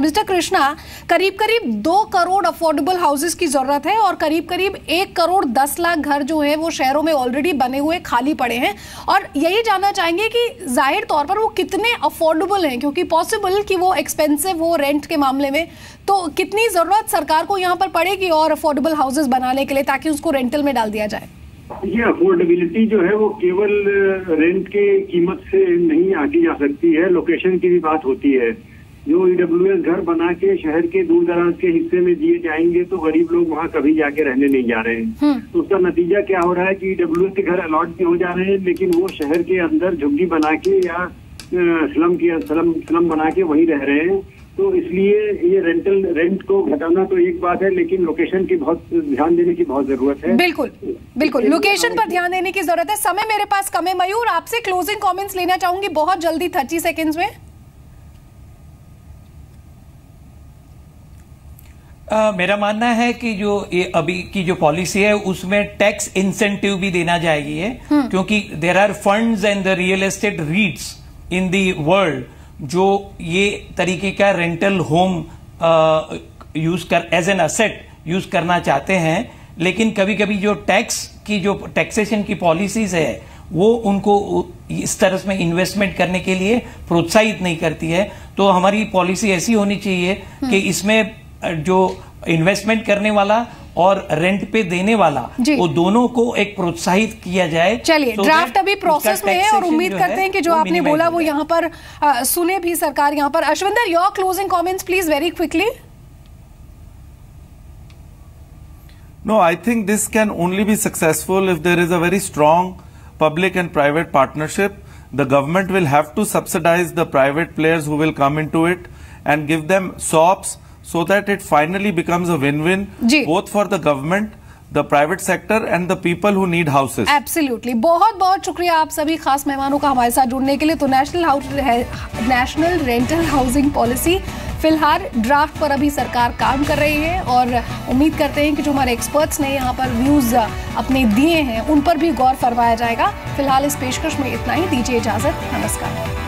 Mister Krishna, करीब करीब 2 crore affordable houses की जरूरत है और करीब करीब 1 करोड़ 10 लाख घर जो है वो शहरों में ऑलरेडी बने हुए खाली पड़े हैं, और यही जानना चाहेंगे कि जाहिर तौर पर वो कितने अफोर्डेबल हैं, क्योंकि पॉसिबल कि वो एक्सपेंसिव हो रेंट के मामले में, तो कितनी जरूरत सरकार को यहाँ पर पड़ेगी और अफोर्डेबल हाउसेस बनाने के लिए ताकि उसको रेंटल में डाल दिया जाए? ये अफोर्डेबिलिटी जो है वो केवल रेंट के कीमत से नहीं आंकी जा सकती है, लोकेशन की भी बात होती है। जो ईडब्ल्यूएस घर बना के शहर के दूर दराज के हिस्से में दिए जाएंगे तो गरीब लोग वहाँ कभी जाके रहने नहीं जा रहे हैं। तो उसका नतीजा क्या हो रहा है कि ईडब्ल्यूएस के घर अलॉट भी हो जा रहे हैं, लेकिन वो शहर के अंदर झुग्गी बना के या स्लम बना के वहीं रह रहे हैं। तो इसलिए ये रेंट को घटाना तो एक बात है, लेकिन लोकेशन की बहुत ध्यान देने की बहुत जरूरत है। बिल्कुल बिल्कुल, लोकेशन पर ध्यान देने की जरूरत है। समय मेरे पास कम है। मयूर, आपसे क्लोजिंग कमेंट्स लेना चाहूंगी बहुत जल्दी, 30 सेकेंड्स में। मेरा मानना है कि जो ये अभी की जो पॉलिसी है उसमें टैक्स इंसेंटिव भी देना चाहिए, क्योंकि there are funds and the real estate REITs in the world जो ये तरीके का रेंटल होम यूज कर एज एन असेट यूज करना चाहते हैं, लेकिन कभी कभी जो टैक्सेशन की पॉलिसीज है वो उनको इस तरह में इन्वेस्टमेंट करने के लिए प्रोत्साहित नहीं करती है। तो हमारी पॉलिसी ऐसी होनी चाहिए कि इसमें जो इन्वेस्टमेंट करने वाला और रेंट पे देने वाला वो दोनों को एक प्रोत्साहित किया जाए। चलिए, ड्राफ्ट अभी प्रोसेस में है और उम्मीद करते हैं कि जो आपने बोला वो यहाँ पर सुने भी सरकार यहाँ पर। Ashwinder, your closing comments please, very quickly. No, I think this can only be successful if there is a very strong public and private partnership. The government will have to subsidize the private players who will come into it and give them SOPs, so that it finally becomes a win-win both for the government, the private sector and the people who need houses. Absolutely. बहुत बहुत शुक्रिया आप सभी खास मेहमानों का हमारे साथ जुड़ने के लिए। तो नेशनल रेंटल हाउसिंग पॉलिसी फिलहाल ड्राफ्ट पर अभी सरकार काम कर रही है और उम्मीद करते हैं कि जो हमारे एक्सपर्ट्स ने यहाँ पर व्यूज अपने दिए हैं उन पर भी गौर फरमाया जाएगा। फिलहाल इस पेशकश में इतना ही, दीजिए इजाजत, नमस्कार।